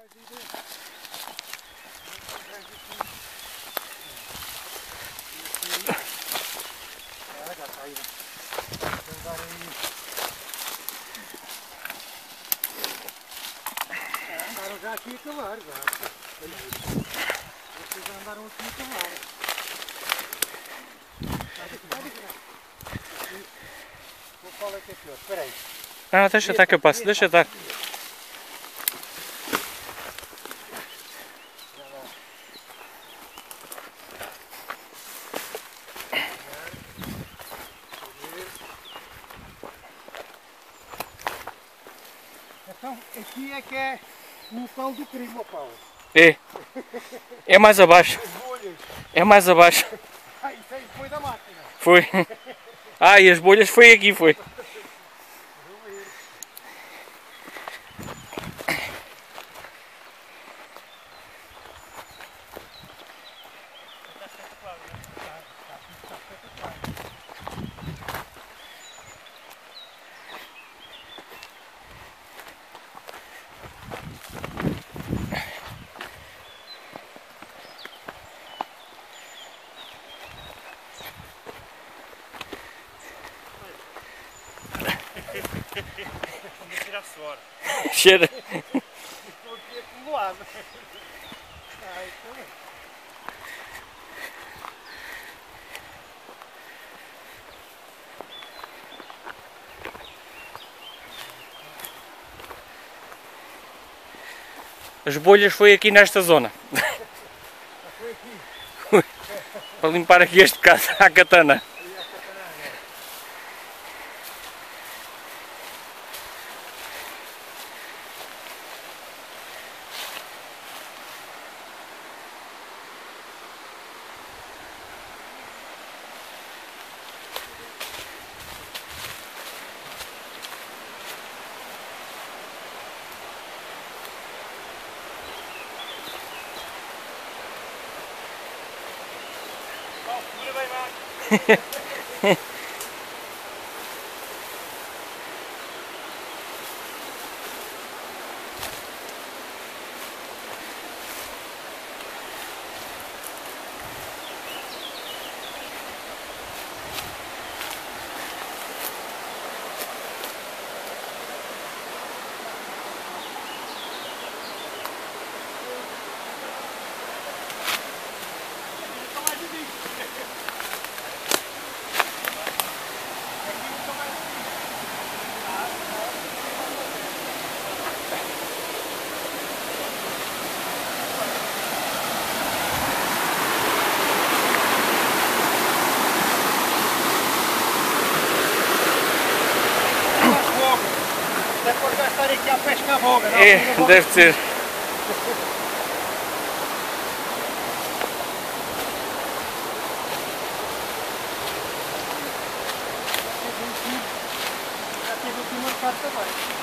Andaram já aqui a cavar, já. Vocês já andaram aqui a cavar. Qual é que é pior? Espera aí. Ah, deixa estar que eu passo, deixa estar. Então, aqui é que é o local do crime, ó Paulo. É. É mais abaixo. As bolhas. É mais abaixo. Ah, isso aí foi da máquina. Foi. Ah, e as bolhas foi aqui, foi. Vamos tirar suor. Cheira. Estou aqui acumulado. Ah, então é. As bolhas foi aqui nesta zona. Foi aqui. Para limpar aqui este bocado à katana. Segura bem mais. Depois vai estar aqui a pesca à boga, não? É, deve ser. Já teve aqui marcado também.